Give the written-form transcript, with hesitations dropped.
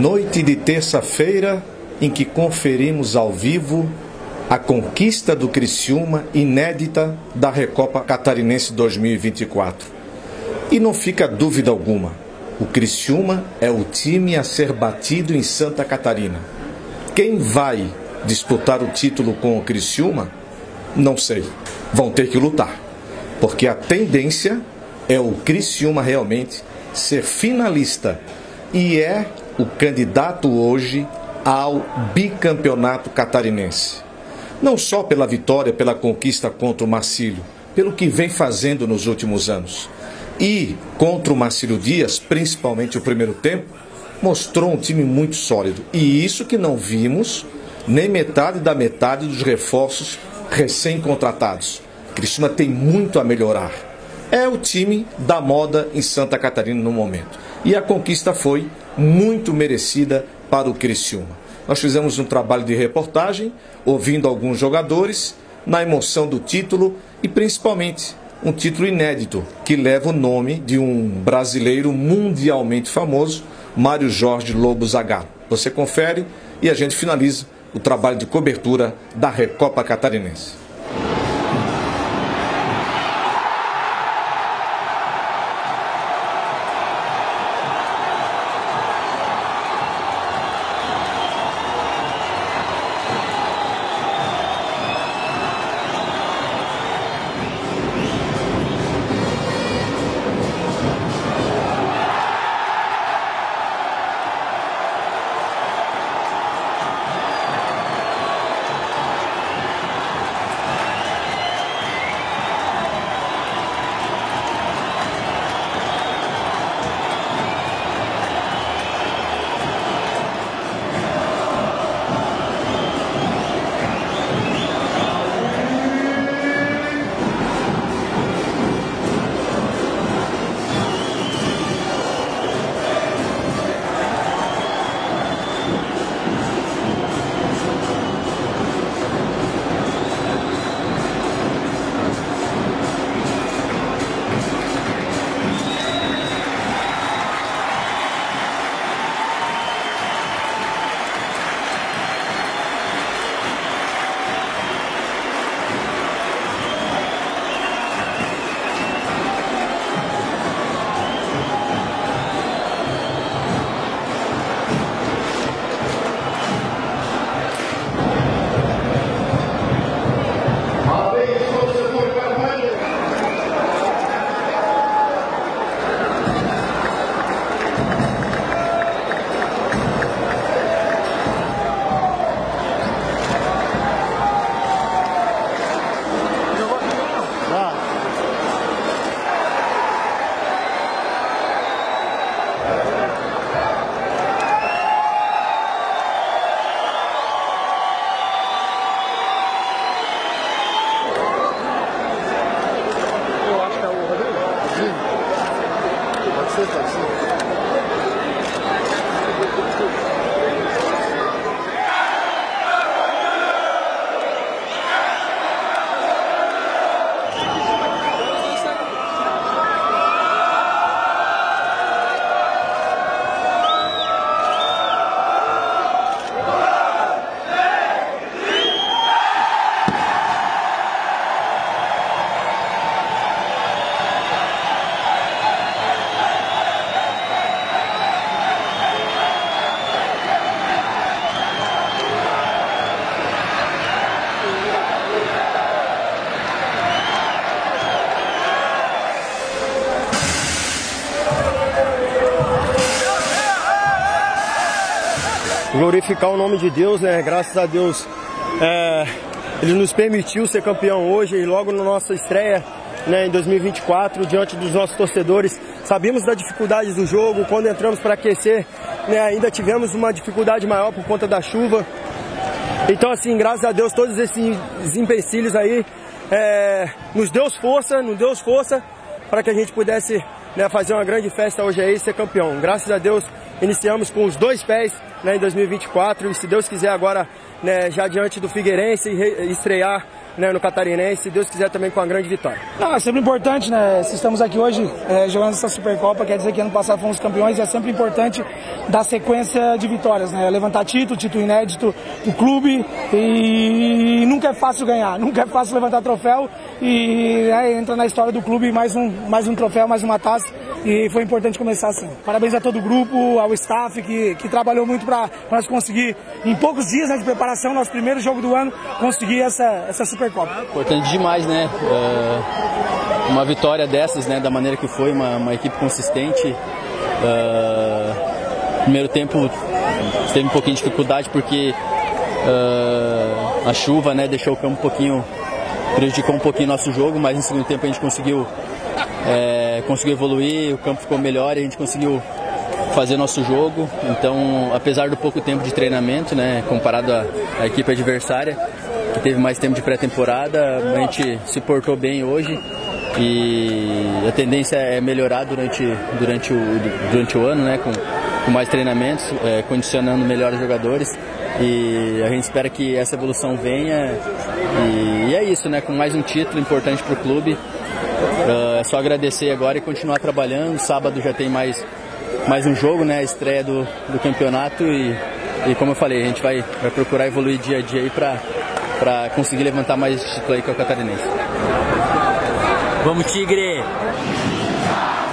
Noite de terça-feira em que conferimos ao vivo a conquista do Criciúma inédita da Recopa Catarinense 2024. E não fica dúvida alguma, o Criciúma é o time a ser batido em Santa Catarina. Quem vai disputar o título com o Criciúma? Não sei. Vão ter que lutar, porque a tendência é o Criciúma realmente ser finalista e é o candidato hoje ao bicampeonato catarinense. Não só pela vitória, pela conquista contra o Marcílio, pelo que vem fazendo nos últimos anos. E contra o Marcílio Dias, principalmente o primeiro tempo, mostrou um time muito sólido. E isso que não vimos nem metade da metade dos reforços recém-contratados. Criciúma tem muito a melhorar. É o time da moda em Santa Catarina no momento. E a conquista foi muito merecida para o Criciúma. Nós fizemos um trabalho de reportagem, ouvindo alguns jogadores, na emoção do título e principalmente um título inédito que leva o nome de um brasileiro mundialmente famoso, Mário Jorge Lobo Zagallo. Você confere e a gente finaliza o trabalho de cobertura da Recopa Catarinense. Glorificar o nome de Deus, né? Graças a Deus Ele nos permitiu ser campeão hoje e logo na nossa estreia, né, em 2024, diante dos nossos torcedores. Sabíamos das dificuldades do jogo, quando entramos para aquecer, né, ainda tivemos uma dificuldade maior por conta da chuva. Então, assim, graças a Deus, todos esses empecilhos aí nos deu força para que a gente pudesse, né, fazer uma grande festa hoje aí e ser campeão. Graças a Deus, iniciamos com os 2 pés, né, em 2024 e, se Deus quiser, agora, né, já diante do Figueirense, estrear né, no Catarinense, se Deus quiser também com uma grande vitória. Não, é sempre importante, né? Se estamos aqui hoje jogando essa Supercopa, quer dizer que ano passado fomos campeões, e é sempre importante dar sequência de vitórias, né? Levantar título inédito do clube, e nunca é fácil ganhar, nunca é fácil levantar troféu, e entra na história do clube mais um troféu, mais uma taça, e foi importante começar assim. Parabéns a todo o grupo, ao staff que trabalhou muito para nós conseguir, em poucos dias, né, de preparação, nosso primeiro jogo do ano, conseguir essa Supercopa. Importante demais, né? Uma vitória dessas, né, da maneira que foi, uma equipe consistente. Primeiro tempo teve um pouquinho de dificuldade porque a chuva, né, deixou o campo prejudicou um pouquinho nosso jogo, mas no segundo tempo a gente conseguiu evoluir, o campo ficou melhor e a gente conseguiu fazer nosso jogo. Então, apesar do pouco tempo de treinamento, né, comparado à equipe adversária, que teve mais tempo de pré-temporada, a gente se portou bem hoje e a tendência é melhorar durante o ano, né, com mais treinamentos, condicionando melhor os jogadores, e a gente espera que essa evolução venha, e é isso, né, com mais um título importante para o clube. É só agradecer agora e continuar trabalhando. Sábado já tem mais um jogo, né, a estreia do campeonato, e como eu falei, a gente vai procurar evoluir dia a dia aí para conseguir levantar mais título aí com o Catarinense. Vamos, Tigre!